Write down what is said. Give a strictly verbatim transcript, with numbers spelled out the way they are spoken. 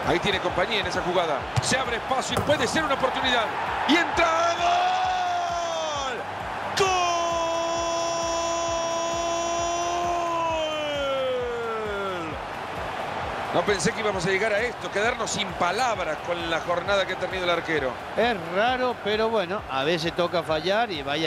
Ahí tiene compañía en esa jugada. Se abre espacio y puede ser una oportunidad. Y entra. ¡Gol! ¡Gol! No pensé que íbamos a llegar a esto, quedarnos sin palabras con la jornada que ha tenido el arquero. Es raro, pero bueno, a veces toca fallar y vaya